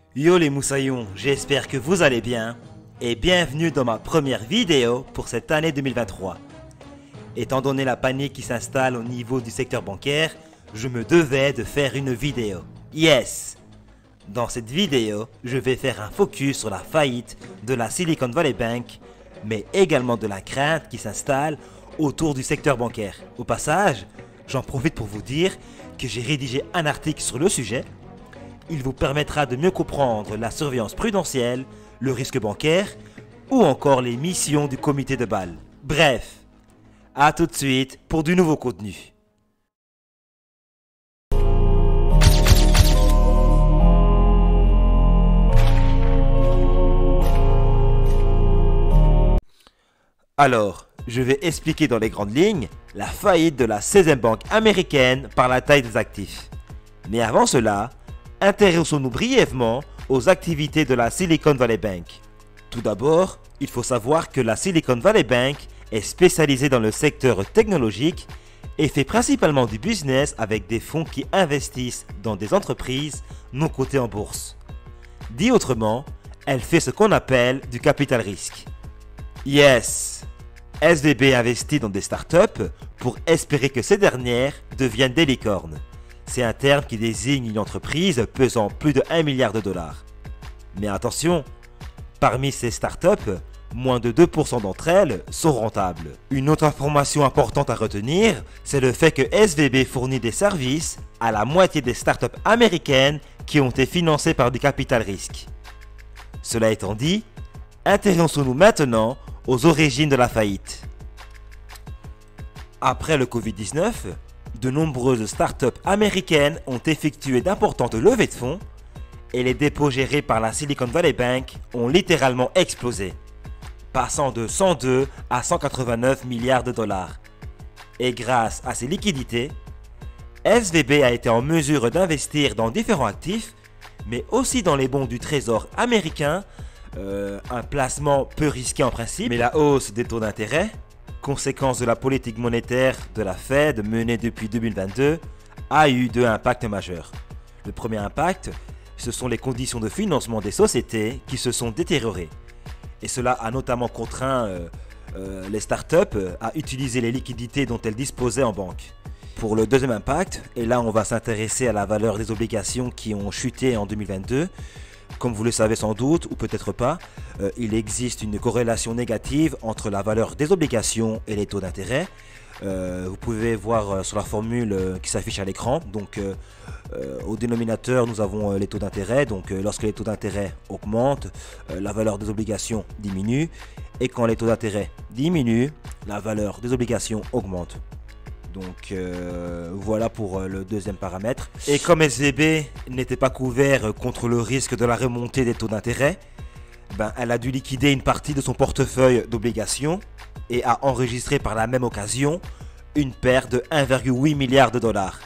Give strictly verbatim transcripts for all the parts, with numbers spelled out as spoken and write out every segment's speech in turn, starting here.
Yo les moussaillons, j'espère que vous allez bien et bienvenue dans ma première vidéo pour cette année deux mille vingt-trois. Étant donné la panique qui s'installe au niveau du secteur bancaire, je me devais de faire une vidéo. Yes! Dans cette vidéo, je vais faire un focus sur la faillite de la Silicon Valley Bank, mais également de la crainte qui s'installe autour du secteur bancaire. Au passage, j'en profite pour vous dire que j'ai rédigé un article sur le sujet. Il vous permettra de mieux comprendre la surveillance prudentielle, le risque bancaire ou encore les missions du comité de Bâle. Bref, à tout de suite pour du nouveau contenu. Alors, je vais expliquer dans les grandes lignes la faillite de la seizième banque américaine par la taille des actifs. Mais avant cela, intéressons-nous brièvement aux activités de la Silicon Valley Bank. Tout d'abord, il faut savoir que la Silicon Valley Bank est spécialisée dans le secteur technologique et fait principalement du business avec des fonds qui investissent dans des entreprises non cotées en bourse. Dit autrement, elle fait ce qu'on appelle du capital risque. Yes! S V B investit dans des startups pour espérer que ces dernières deviennent des licornes. C'est un terme qui désigne une entreprise pesant plus de un milliard de dollars. Mais attention, parmi ces startups, moins de deux pour cent d'entre elles sont rentables. Une autre information importante à retenir, c'est le fait que S V B fournit des services à la moitié des startups américaines qui ont été financées par du capital risque. Cela étant dit, intéressons-nous maintenant aux origines de la faillite. Après le covid dix-neuf, de nombreuses startups américaines ont effectué d'importantes levées de fonds et les dépôts gérés par la Silicon Valley Bank ont littéralement explosé, passant de cent deux à cent quatre-vingt-neuf milliards de dollars. Et grâce à ces liquidités, S V B a été en mesure d'investir dans différents actifs, mais aussi dans les bons du trésor américain, euh, un placement peu risqué en principe, mais la hausse des taux d'intérêt, conséquence de la politique monétaire de la Fed menée depuis deux mille vingt-deux, a eu deux impacts majeurs. Le premier impact, ce sont les conditions de financement des sociétés qui se sont détériorées. Et cela a notamment contraint euh, euh, les startups à utiliser les liquidités dont elles disposaient en banque. Pour le deuxième impact, et là on va s'intéresser à la valeur des obligations qui ont chuté en deux mille vingt-deux, comme vous le savez sans doute, ou peut-être pas, euh, il existe une corrélation négative entre la valeur des obligations et les taux d'intérêt. Euh, vous pouvez voir euh, sur la formule euh, qui s'affiche à l'écran. Donc, euh, euh, au dénominateur, nous avons euh, les taux d'intérêt. Donc, euh, lorsque les taux d'intérêt augmentent, euh, la valeur des obligations diminue. Et quand les taux d'intérêt diminuent, la valeur des obligations augmente. Donc euh, voilà pour euh, le deuxième paramètre. Et comme S V B n'était pas couvert contre le risque de la remontée des taux d'intérêt, ben, elle a dû liquider une partie de son portefeuille d'obligations et a enregistré par la même occasion une perte de un virgule huit milliard de dollars.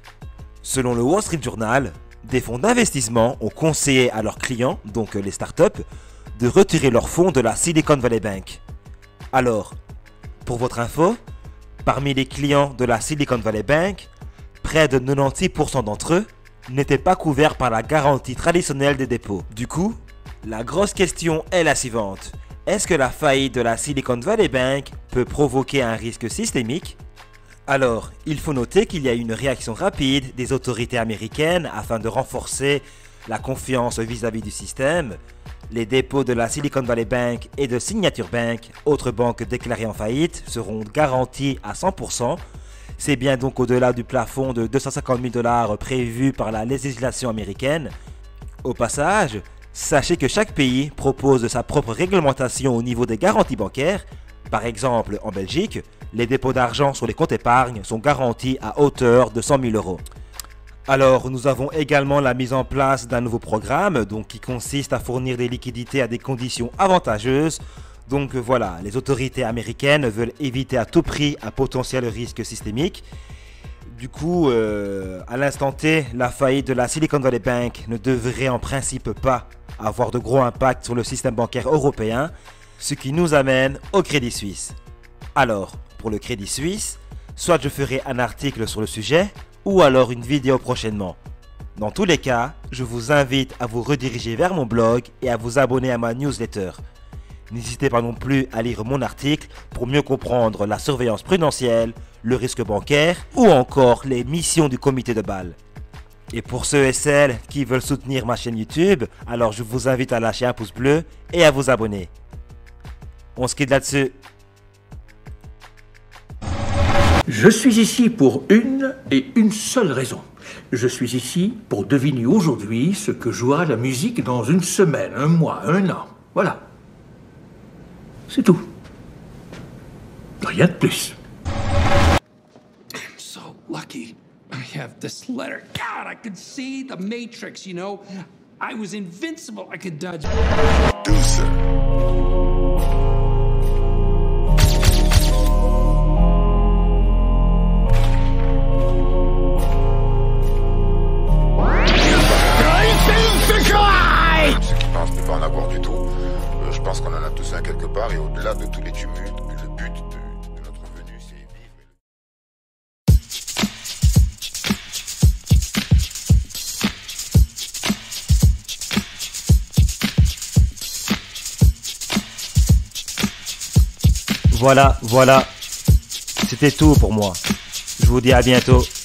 Selon le Wall Street Journal, des fonds d'investissement ont conseillé à leurs clients, donc les startups, de retirer leurs fonds de la Silicon Valley Bank. Alors, pour votre info, parmi les clients de la Silicon Valley Bank, près de quatre-vingt-dix pour cent d'entre eux n'étaient pas couverts par la garantie traditionnelle des dépôts. Du coup, la grosse question est la suivante. Est-ce que la faillite de la Silicon Valley Bank peut provoquer un risque systémique? Alors, il faut noter qu'il y a eu une réaction rapide des autorités américaines afin de renforcer la confiance vis-à-vis du système. Les dépôts de la Silicon Valley Bank et de Signature Bank, autres banques déclarées en faillite, seront garantis à cent pour cent. C'est bien donc au-delà du plafond de deux cent cinquante mille dollars prévu par la législation américaine. Au passage, sachez que chaque pays propose sa propre réglementation au niveau des garanties bancaires. Par exemple, en Belgique, les dépôts d'argent sur les comptes épargne sont garantis à hauteur de cent mille euros. Alors, nous avons également la mise en place d'un nouveau programme donc, qui consiste à fournir des liquidités à des conditions avantageuses. Donc voilà, les autorités américaines veulent éviter à tout prix un potentiel risque systémique. Du coup, euh, à l'instant T, la faillite de la Silicon Valley Bank ne devrait en principe pas avoir de gros impact sur le système bancaire européen, ce qui nous amène au Crédit Suisse. Alors, pour le Crédit Suisse, soit je ferai un article sur le sujet, ou alors une vidéo prochainement. Dans tous les cas, je vous invite à vous rediriger vers mon blog et à vous abonner à ma newsletter. N'hésitez pas non plus à lire mon article pour mieux comprendre la surveillance prudentielle, le risque bancaire ou encore les missions du comité de Bâle. Et pour ceux et celles qui veulent soutenir ma chaîne YouTube, alors je vous invite à lâcher un pouce bleu et à vous abonner. On se quitte là-dessus. Je suis ici pour une et une seule raison. Je suis ici pour deviner aujourd'hui ce que jouera la musique dans une semaine, un mois, un an. Voilà. C'est tout. Rien de plus. I'm so lucky. I have this letter. God, I could see the Matrix, you know? I was invincible. I could dodge. Deuce. Ceux qui pensent ne pas en avoir du tout, euh, je pense qu'on en a tous un quelque part et au-delà de tous les tumultes, le but de, de notre venue, c'est vivre. Voilà, voilà. C'était tout pour moi. Je vous dis à bientôt.